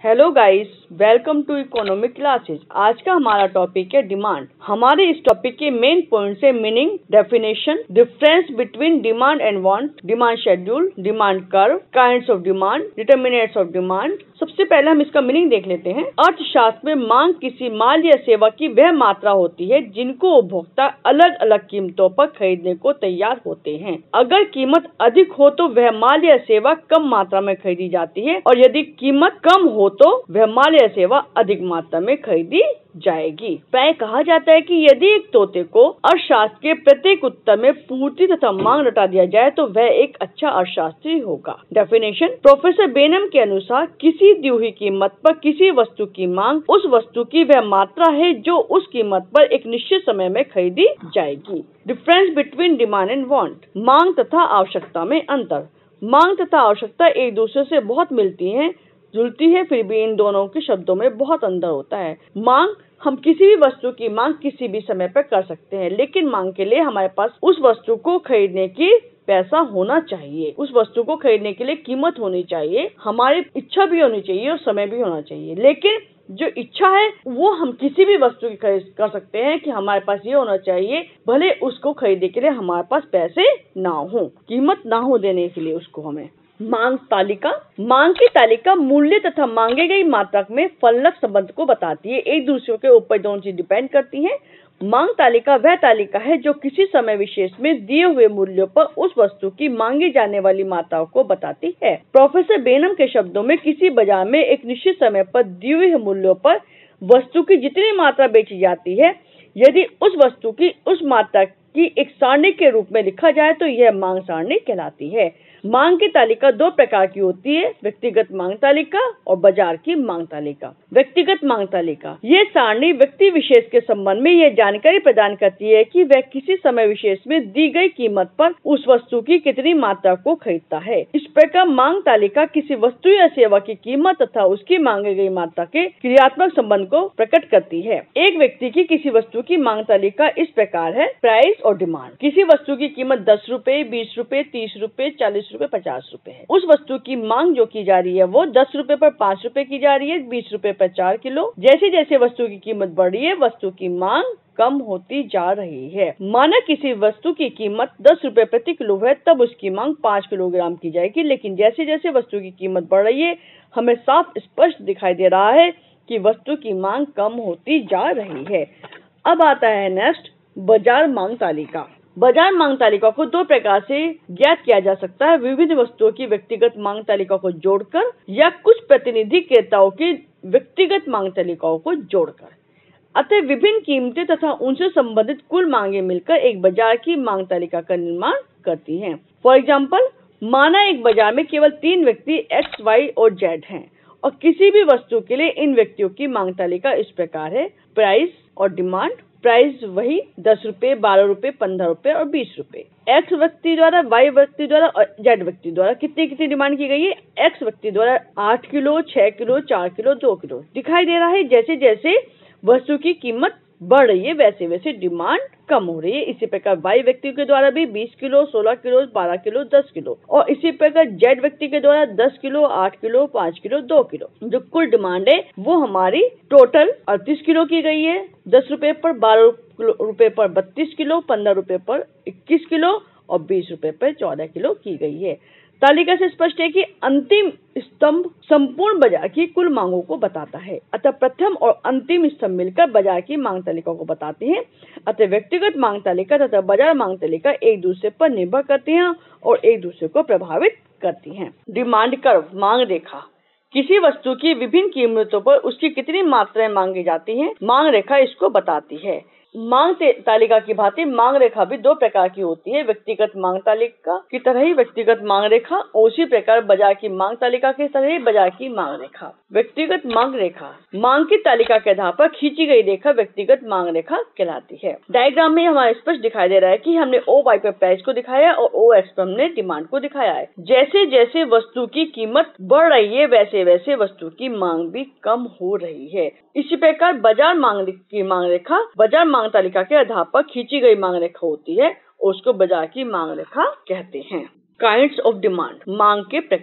Hello guys, welcome to economic classes. आज का हमारा टॉपिक है डिमांड। हमारे इस टॉपिक के मेन पॉइंट्स है meaning, definition, difference between demand and want, demand schedule, demand curve, kinds of demand, determinants of demand. सबसे पहले हम इसका मीनिंग देख लेते हैं। अर्थशास्त्र में मांग किसी माल या सेवा की वह मात्रा होती है जिनको उपभोक्ता अलग अलग कीमतों पर खरीदने को तैयार होते हैं। अगर कीमत अधिक हो तो वह माल या सेवा कम मात्रा में खरीदी जाती है और यदि कीमत कम हो तो वह माल या सेवा अधिक मात्रा में खरीदी जाएगी। प्राय कहा जाता है कि यदि एक तोते को अर्थशास्त्र के प्रत्येक उत्तर में पूर्ति तथा मांग रटा दिया जाए तो वह एक अच्छा अर्थशास्त्री होगा। डेफिनेशन, प्रोफेसर बेनम के अनुसार किसी दी हुई कीमत पर किसी वस्तु की मांग उस वस्तु की वह मात्रा है जो उस कीमत पर एक निश्चित समय में खरीदी जाएगी। Difference between demand and want, मांग तथा आवश्यकता में अंतर। मांग तथा आवश्यकता एक दूसरे से बहुत मिलती हैं, जुलती है, फिर भी इन दोनों के शब्दों में बहुत अंतर होता है। मांग, हम किसी भी वस्तु की मांग किसी भी समय पर कर सकते हैं, लेकिन मांग के लिए हमारे पास उस वस्तु को खरीदने की पैसा होना चाहिए, उस वस्तु को खरीदने के लिए कीमत होनी चाहिए, हमारी इच्छा भी होनी चाहिए और समय भी होना चाहिए। लेकिन जो इच्छा है वो हम किसी भी वस्तु की खरीद कर सकते हैं कि हमारे पास ये होना चाहिए, भले उसको खरीदने के लिए हमारे पास पैसे ना हो, कीमत ना हो देने के लिए उसको हमें। मांग तालिका, मांग की तालिका मूल्य तथा मांगे गई मात्रा में फलक संबंध को बताती है। एक दूसरे के ऊपर दोनों चीज डिपेंड करती हैं। मांग तालिका वह तालिका है जो किसी समय विशेष में दिए हुए मूल्यों पर उस वस्तु की मांगी जाने वाली मात्राओं को बताती है। प्रोफेसर बेनम के शब्दों में किसी बाजार में एक निश्चित समय पर दिए हुए मूल्यों पर वस्तु की जितनी मात्रा बेची जाती है, यदि उस वस्तु की उस मात्रा की एक सारणी के रूप में लिखा जाए तो यह मांग सारणी कहलाती है। मांग की तालिका दो प्रकार की होती है, व्यक्तिगत मांग तालिका और बाजार की मांग तालिका। व्यक्तिगत मांग तालिका, ये सारणी व्यक्ति विशेष के संबंध में यह जानकारी प्रदान करती है कि वह किसी समय विशेष में दी गई कीमत पर उस वस्तु की कितनी मात्रा को खरीदता है। इस प्रकार मांग तालिका किसी वस्तु या सेवा की कीमत तथा उसकी मांगी गई मात्रा के क्रियात्मक संबंध को प्रकट करती है। एक व्यक्ति की किसी वस्तु की मांग तालिका इस प्रकार है, प्राइस और डिमांड। किसी वस्तु की कीमत 10 रुपए, 20 रुपए, 30 रुपए, 40 रुपए, 50 रुपए है। उस वस्तु की मांग जो की जा रही है वो 10 रुपए पर 5 रुपए की जा रही है, 20 रुपए पर 4 किलो। जैसे जैसे वस्तु की कीमत बढ़ रही है, वस्तु की मांग कम होती जा रही है। माना किसी वस्तु की कीमत 10 रुपए प्रति किलो है, तब उसकी मांग 5 किलोग्राम की जाएगी। लेकिन जैसे जैसे वस्तु की कीमत बढ़ रही है, हमें साफ स्पष्ट दिखाई दे रहा है कि वस्तु की मांग कम होती जा रही है। अब आता है नेक्स्ट, बाजार मांग तालिका। बाजार मांग तालिका को दो प्रकार से ज्ञात किया जा सकता है, विभिन्न वस्तुओं की व्यक्तिगत मांग तालिका को जोड़कर या कुछ प्रतिनिधि क्रेताओं की व्यक्तिगत मांग तालिकाओं को जोड़कर। अतः विभिन्न कीमतें तथा उनसे संबंधित कुल मांगे मिलकर एक बाजार की मांग तालिका का निर्माण करती हैं। फॉर एग्जाम्पल, माना एक बाजार में केवल 3 व्यक्ति X, Y और Z हैं और किसी भी वस्तु के लिए इन व्यक्तियों की मांग तालिका इस प्रकार है, प्राइस और डिमांड। प्राइस वही 10 रुपए, 12 रुपए, 15 रुपए और 20 रुपए। X व्यक्ति द्वारा, Y व्यक्ति द्वारा और Z व्यक्ति द्वारा कितनी डिमांड की गई है? X व्यक्ति द्वारा 8 किलो, 6 किलो, 4 किलो, 2 किलो दिखाई दे रहा है। जैसे जैसे वस्तु की कीमत बढ़ रही है वैसे वैसे डिमांड कम हो रही है। इसी प्रकार Y व्यक्ति के द्वारा भी 20 किलो, 16 किलो, 12 किलो, 10 किलो और इसी प्रकार Z व्यक्ति के द्वारा 10 किलो, 8 किलो, 5 किलो, 2 किलो। जो कुल डिमांड है वो हमारी टोटल 38 किलो की गई है। 10 रुपए पर, 12 रुपए पर 32 किलो, 15 रुपए पर 21 किलो और 20 रुपए पर 14 किलो की गई है। तालिका से स्पष्ट है कि अंतिम स्तंभ संपूर्ण बाजार की कुल मांगों को बताता है। अतः प्रथम और अंतिम स्तंभ मिलकर बाजार की मांग तालिका को बताते हैं। अतः व्यक्तिगत मांग तालिका तथा बाजार मांग तालिका एक दूसरे पर निर्भर करती हैं और एक दूसरे को प्रभावित करती हैं। डिमांड कर्व, मांग रेखा, किसी वस्तु की विभिन्न कीमतों पर उसकी कितनी मात्राएं मांगी जाती हैं, मांग रेखा इसको बताती है। मांग तालिका की भांति मांग रेखा भी दो प्रकार की होती है, व्यक्तिगत मांग तालिका की तरह ही व्यक्तिगत मांग रेखा और उसी प्रकार बाजार की मांग तालिका की तरह ही बाजार की मांग रेखा। व्यक्तिगत मांग रेखा, मांग की तालिका के आधार पर खींची गई रेखा व्यक्तिगत मांग रेखा कहलाती है। डायग्राम में हमारे स्पष्ट दिखाई दे रहा है कि हमने OY पर प्राइस को दिखाया और OX पर हमने डिमांड को दिखाया है। जैसे जैसे वस्तु की कीमत बढ़ रही है वैसे वैसे वस्तु की मांग भी कम हो रही है। इसी प्रकार बाजार मांग की मांग रेखा बाजार मांग तालिका के आधार पर खींची गई मांग रेखा होती है, उसको बाजार की मांग रेखा कहते हैं। काइंड्स ऑफ डिमांड, मांग के प्रकार।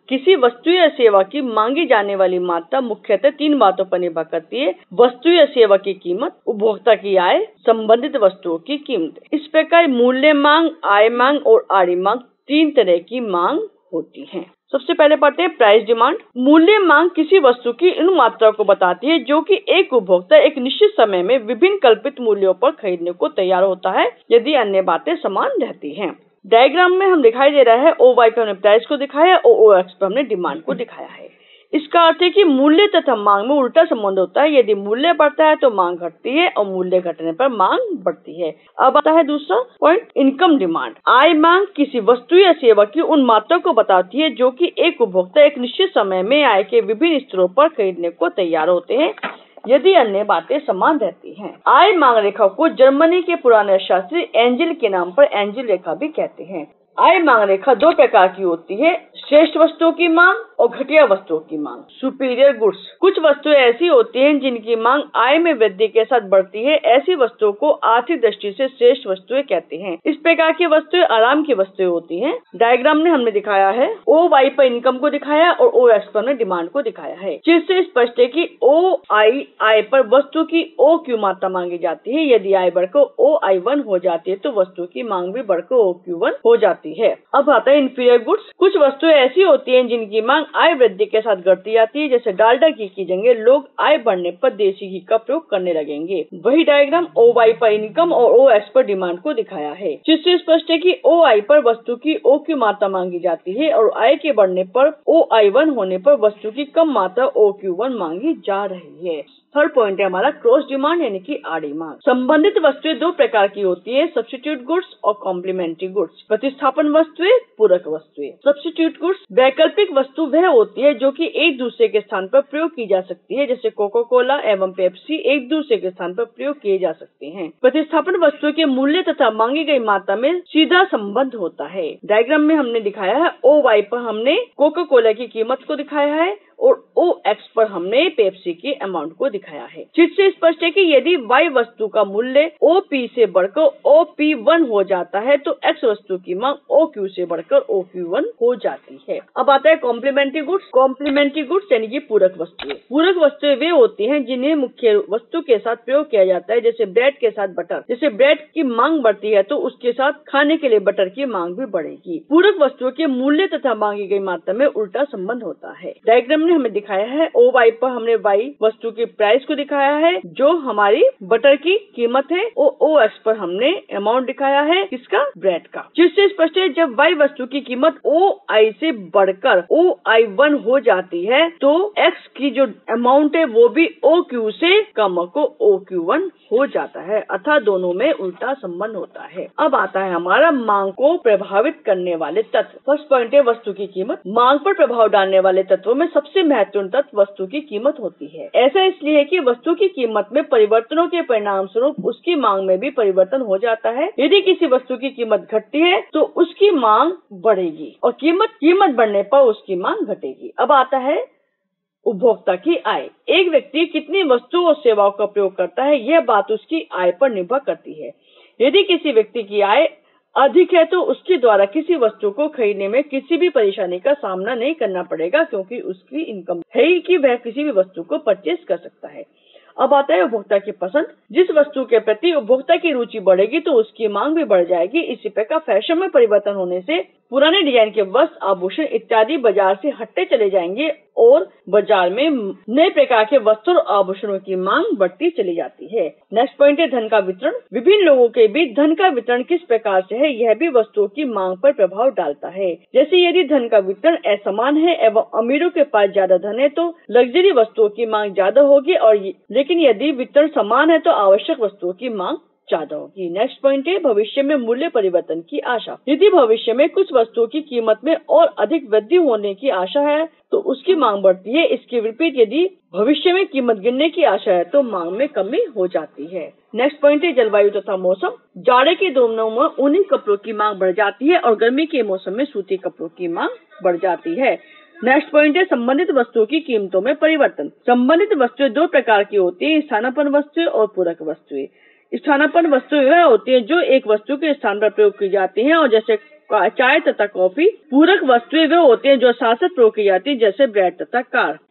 किसी वस्तु या सेवा की मांगी जाने वाली मात्रा मुख्यतः 3 बातों पर निर्भर करती है: वस्तु या सेवा की कीमत, उपभोक्ता की आय, संबंधित वस्तुओं की कीमत। इस प्रकार मूल्य मांग, आय मांग और आड़ी मांग 3 तरह की मांग होती है। सबसे पहले पढ़ते हैं प्राइस डिमांड। मूल्य मांग किसी वस्तु की उन मात्रा को बताती है जो कि एक उपभोक्ता एक निश्चित समय में विभिन्न कल्पित मूल्यों पर खरीदने को तैयार होता है, यदि अन्य बातें समान रहती हैं। डायग्राम में हम दिखाई दे रहा है OY पे हमने प्राइस को दिखाया और OX पे हमने डिमांड को दिखाया है। इसका अर्थ है कि मूल्य तथा मांग में उल्टा संबंध होता है। यदि मूल्य बढ़ता है तो मांग घटती है और मूल्य घटने पर मांग बढ़ती है। अब आता है दूसरा पॉइंट, इनकम डिमांड। आय मांग किसी वस्तु या सेवा की उन मात्रा को बताती है जो कि एक उपभोक्ता एक निश्चित समय में आय के विभिन्न स्तरों पर खरीदने को तैयार होते हैं, यदि अन्य बातें समान रहती हैं। आय मांग रेखा को जर्मनी के पुराने अर्थशास्त्री एंजिल के नाम पर एंजिल रेखा भी कहते हैं। आय मांग रेखा 2 प्रकार की होती है: श्रेष्ठ वस्तुओं की मांग और घटिया वस्तुओं की मांग, सुपीरियर गुड्स। कुछ वस्तुएं ऐसी होती हैं जिनकी मांग आय में वृद्धि के साथ बढ़ती है। ऐसी वस्तुओं को आर्थिक दृष्टि से श्रेष्ठ वस्तुएं कहते हैं। इस प्रकार की वस्तुएं आराम की वस्तुएं होती हैं। डायग्राम में हमने दिखाया है OY पर इनकम को दिखाया और OX पर हमने डिमांड को दिखाया है, जिससे स्पष्ट है कि OI आय पर वस्तु की OQ मात्रा मांगी जाती है। यदि आय बढ़कर OI1 हो जाती है तो वस्तु की मांग भी बढ़कर OQ1 हो जाती है। अब आता है इंफीरियर गुड्स। कुछ वस्तुएं ऐसी होती हैं जिनकी मांग आय वृद्धि के साथ घटती जाती है। जैसे डालडा घी की जगह लोग आय बढ़ने पर देसी घी का प्रयोग करने लगेंगे। वही डायग्राम OY पर इनकम और OX पर डिमांड को दिखाया है, जिससे स्पष्ट है कि OI पर वस्तु की OQ मात्रा मांगी जाती है और आय के बढ़ने पर OI1 होने पर वस्तु की कम मात्रा OQ1 मांगी जा रही है। थर्ड पॉइंट है हमारा क्रॉस डिमांड यानी कि आड़ी मांग। संबंधित वस्तुएं 2 प्रकार की होती है: सब्स्टिट्यूट गुड्स और कॉम्प्लीमेंट्री गुड्स। प्रतिस्थापन वस्तुएं, पूरक वस्तुएं। सब्स्टिट्यूट गुड्स वैकल्पिक वस्तु वह होती है जो कि एक दूसरे के स्थान पर प्रयोग की जा सकती है, जैसे कोका कोला एवं पेप्सी एक दूसरे के स्थान पर प्रयोग किए जा सकते हैं। प्रतिस्थापन वस्तुओं के मूल्य तथा मांगी गई मात्रा में सीधा संबंध होता है। डायग्राम में हमने दिखाया है OY पर हमने कोका कोला की कीमत को दिखाया है और OX पर हमने पेप्सी के अमाउंट को दिखाया है, जिससे स्पष्ट है कि यदि Y वस्तु का मूल्य OP से बढ़कर OP1 हो जाता है तो X वस्तु की मांग OQ से बढ़कर OQ1 हो जाती है। अब आता है कॉम्प्लीमेंट्री गुड्स। कॉम्प्लीमेंट्री गुड्स यानी कि पूरक वस्तुएं। पूरक वस्तुएं वे होती हैं जिन्हें मुख्य वस्तु के साथ प्रयोग किया जाता है, जैसे ब्रेड के साथ बटर। जैसे ब्रेड की मांग बढ़ती है तो उसके साथ खाने के लिए बटर की मांग भी बढ़ेगी। पूरक वस्तुओं के मूल्य तथा मांगी गई मात्रा में उल्टा संबंध होता है। डायग्राम हमें दिखाया है OY पर हमने Y वस्तु की प्राइस को दिखाया है जो हमारी बटर की कीमत है और OX पर हमने अमाउंट दिखाया है किसका, ब्रेड का, जिससे स्पष्ट है जब Y वस्तु की कीमत OI से बढ़कर OI1 हो जाती है तो X की जो अमाउंट है वो भी OQ से कम को OQ1 हो जाता है, अतः दोनों में उल्टा संबंध होता है। अब आता है हमारा मांग को प्रभावित करने वाले तत्व। फर्स्ट पॉइंट है वस्तु की कीमत। मांग पर प्रभाव डालने वाले तत्वों में सबसे महत्वपूर्ण तत्व वस्तु की कीमत होती है। ऐसा इसलिए कि वस्तु की कीमत में परिवर्तनों के परिणाम स्वरूप उसकी मांग में भी परिवर्तन हो जाता है। यदि किसी वस्तु की कीमत घटती है तो उसकी मांग बढ़ेगी और कीमत बढ़ने पर उसकी मांग घटेगी। अब आता है उपभोक्ता की आय। एक व्यक्ति कितनी वस्तु और सेवाओं का प्रयोग करता है यह बात उसकी आय पर निर्भर करती है। यदि किसी व्यक्ति की आय अधिक है तो उसके द्वारा किसी वस्तु को खरीदने में किसी भी परेशानी का सामना नहीं करना पड़ेगा, क्योंकि उसकी इनकम है ही कि वह किसी भी वस्तु को परचेज कर सकता है। अब आता है उपभोक्ता की पसंद। जिस वस्तु के प्रति उपभोक्ता की रुचि बढ़ेगी तो उसकी मांग भी बढ़ जाएगी। इसी प्रकार फैशन में परिवर्तन होने से पुराने डिजाइन के वस्त्र, आभूषण इत्यादि बाजार से हटते चले जाएंगे और बाजार में नए प्रकार के वस्त्र और आभूषणों की मांग बढ़ती चली जाती है। नेक्स्ट पॉइंट है धन का वितरण। विभिन्न लोगों के बीच धन का वितरण किस प्रकार से है यह भी वस्तुओं की मांग पर प्रभाव डालता है। जैसे यदि धन का वितरण असमान है एवं अमीरों के पास ज्यादा धन है तो लग्जरी वस्तुओं की मांग ज्यादा होगी, और लेकिन यदि वितरण समान है तो आवश्यक वस्तुओं की मांग ज्यादा होगी। नेक्स्ट पॉइंट है भविष्य में मूल्य परिवर्तन की आशा। यदि भविष्य में कुछ वस्तुओं की कीमत में और अधिक वृद्धि होने की आशा है तो उसकी मांग बढ़ती है। इसके विपरीत यदि भविष्य में कीमत गिरने की आशा है तो मांग में कमी हो जाती है। नेक्स्ट पॉइंट है जलवायु तथा मौसम। जाड़े के दिनों में ऊनी कपड़ों की मांग बढ़ जाती है और गर्मी के मौसम में सूती कपड़ों की मांग बढ़ जाती है। नेक्स्ट पॉइंट है संबंधित वस्तुओं की कीमतों में परिवर्तन। संबंधित वस्तुएं 2 प्रकार की होती है, स्थानापन्न वस्तुएं और पूरक वस्तुएं। स्थानापन्न वस्तुएं वह होती हैं जो एक वस्तु के स्थान पर प्रयोग की जाती हैं, और जैसे चाय तथा कॉफी। पूरक वस्तुएं वे होती हैं जो साथ साथ प्रयोग की जाती है, जैसे ब्रेड तथा कार।